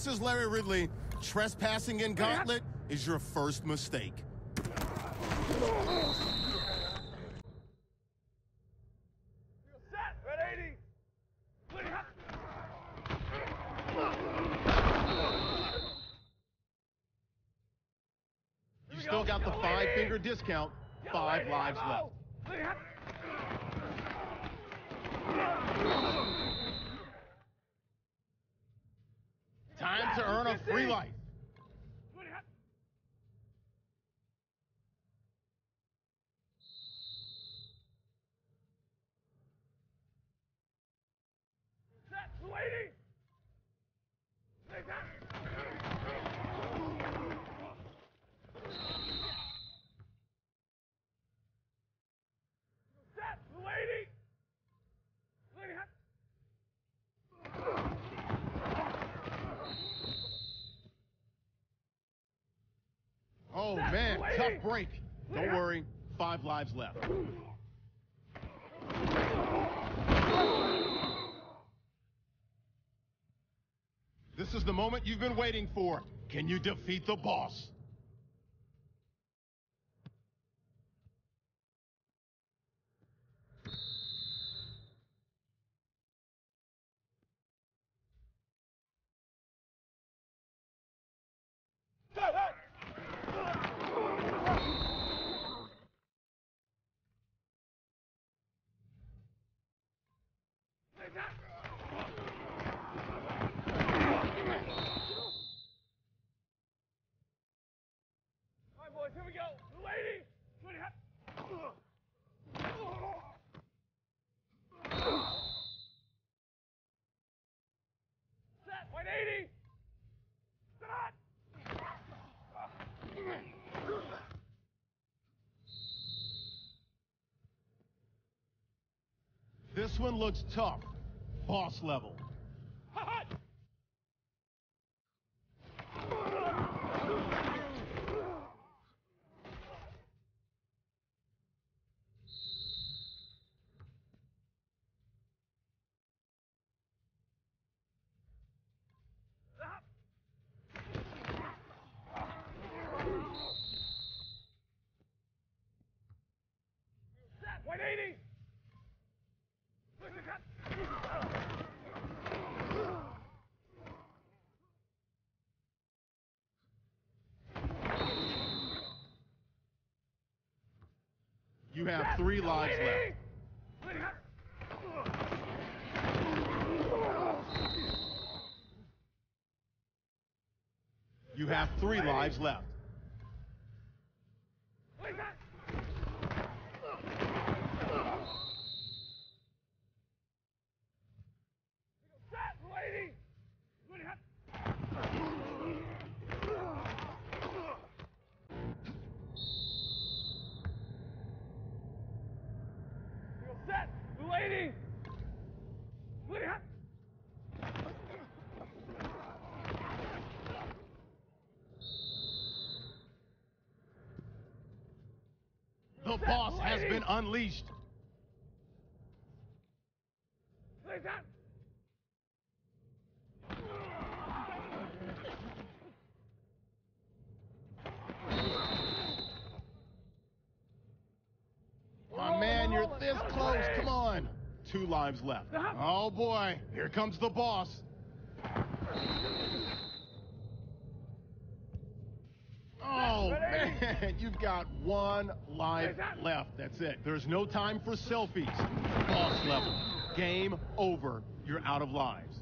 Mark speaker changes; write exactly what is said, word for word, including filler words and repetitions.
Speaker 1: is Larry Ridley. Trespassing in Gauntlet is your first mistake.
Speaker 2: You still got the five-finger discount. Five lives left. Time to earn a free life. Oh, man, tough break. Don't worry, five lives left. This is the moment you've been waiting for. Can you defeat the boss?
Speaker 3: Here we go. Lady. Set. one eighty.
Speaker 2: This one looks tough. Boss level.
Speaker 3: one eighty.
Speaker 2: You have three lives left. You have three lives left.
Speaker 3: Set. Lady.
Speaker 2: The boss has been unleashed. My man, you're this close. Come on. Two lives left. Oh, boy. Here comes the boss. Oh, man. You've got one life left. That's it. There's no time for selfies. Boss level. Game over. You're out of lives.